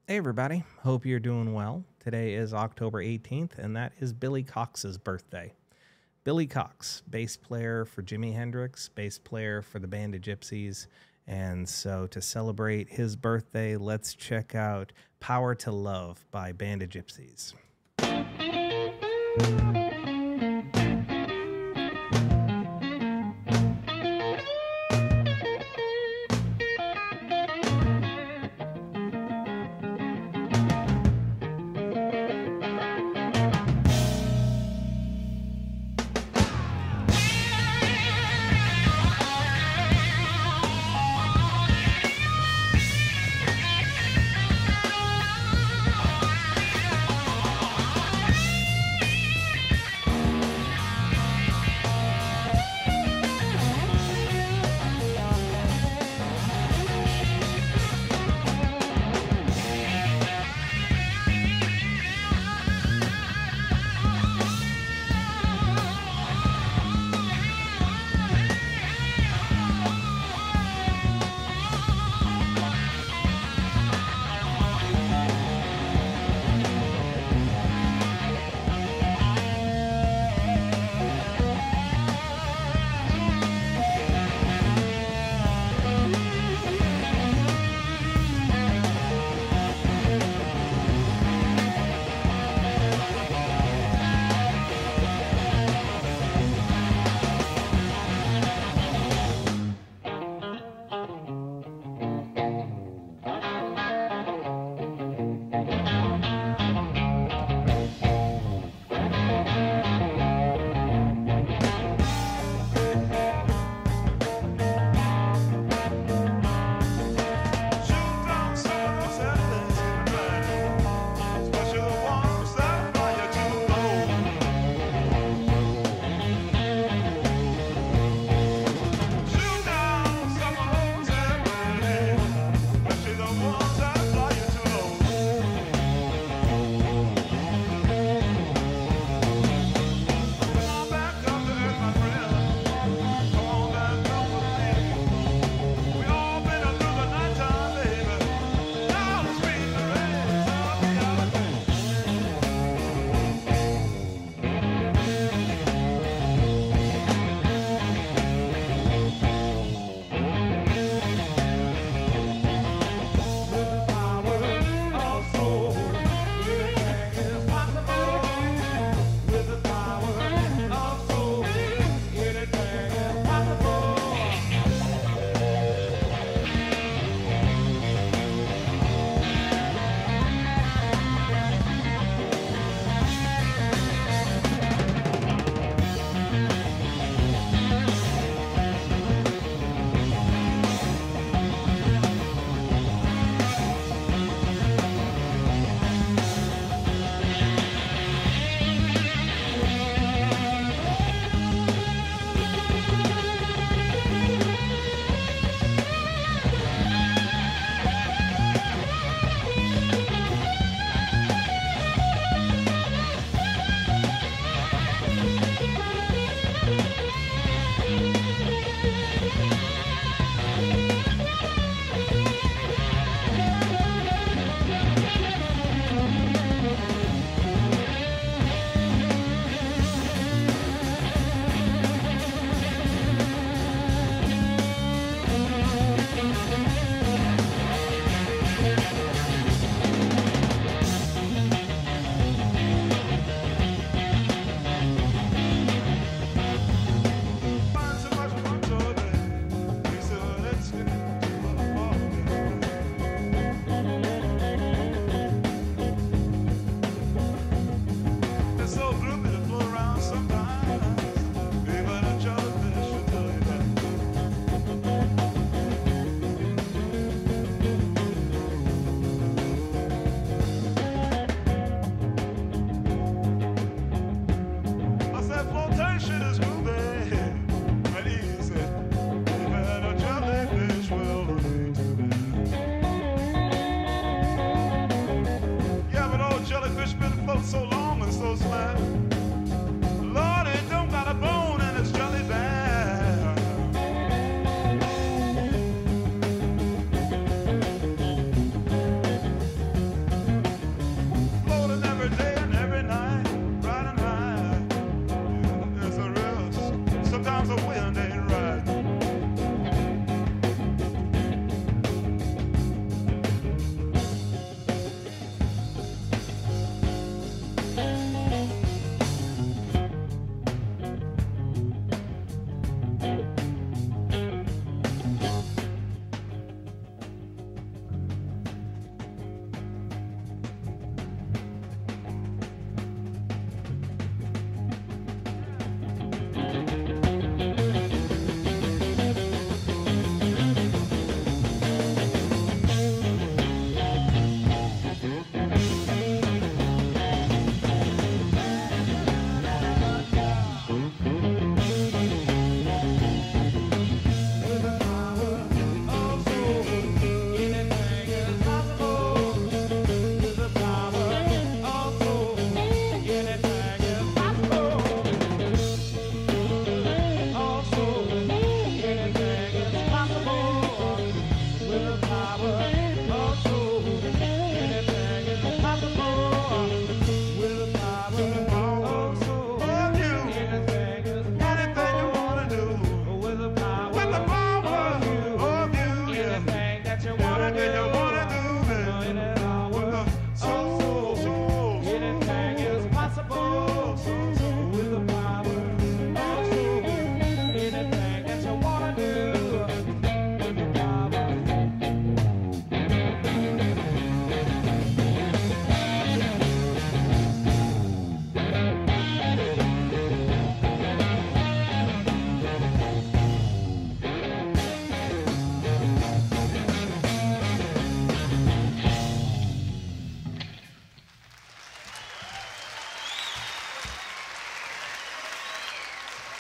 Hey, everybody. Hope you're doing well. Today is October 18th, and that is Billy Cox's birthday. Billy Cox, bass player for Jimi Hendrix, bass player for the Band of Gypsys. And so to celebrate his birthday, let's check out Power to Love by Band of Gypsys.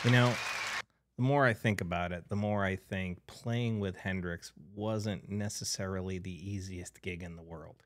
You know, the more I think about it, the more I think playing with Hendrix wasn't necessarily the easiest gig in the world.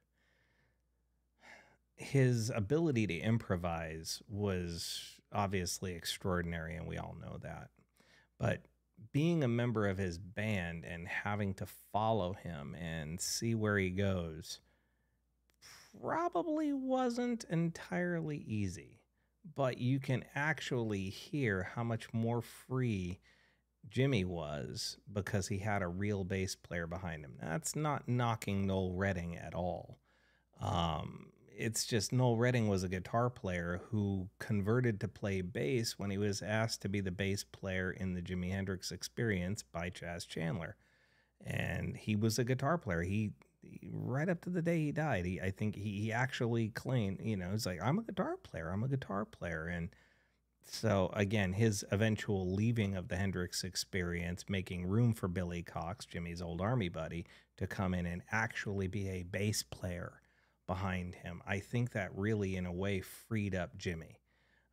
His ability to improvise was obviously extraordinary, and we all know that. But being a member of his band and having to follow him and see where he goes probably wasn't entirely easy. But you can actually hear how much more free Jimmy was because he had a real bass player behind him. That's not knocking Noel Redding at all. It's just Noel Redding was a guitar player who converted to play bass when he was asked to be the bass player in the Jimi Hendrix Experience by Chas Chandler. And he was a guitar player. He right up to the day he died, I think he actually claimed, it's like, I'm a guitar player. I'm a guitar player. And so again, his eventual leaving of the Hendrix Experience, making room for Billy Cox, Jimmy's old army buddy, to come in and actually be a bass player behind him. I think that really, in a way, freed up Jimmy.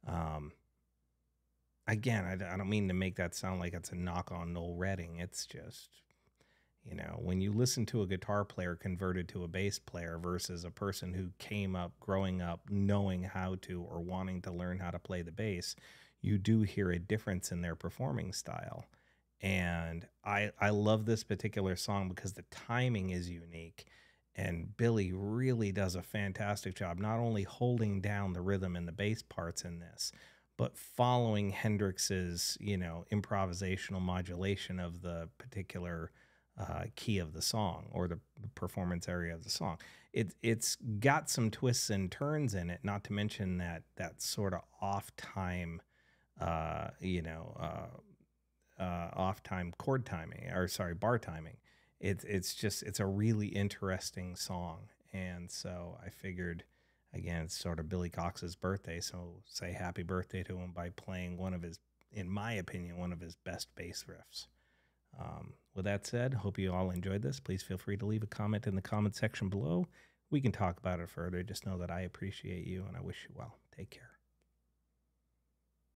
Again, I don't mean to make that sound like it's a knock on Noel Redding. It's just, when you listen to a guitar player converted to a bass player versus a person who came up, growing up, knowing how to or wanting to learn how to play the bass, you do hear a difference in their performing style. And I love this particular song because the timing is unique. And Billy really does a fantastic job, not only holding down the rhythm and the bass parts in this, but following Hendrix's, improvisational modulation of the particular key of the song or the performance area of the song. It's got some twists and turns in it, not to mention that sort of off time, off time chord timing, or sorry, bar timing. It's a really interesting song. And so I figured, again, it's sort of Billy Cox's birthday, so say happy birthday to him by playing one of his, in my opinion, one of his best bass riffs. With that said, hope you all enjoyed this. Please feel free to leave a comment in the comment section below. We can talk about it further. Just know that I appreciate you and I wish you well. Take care.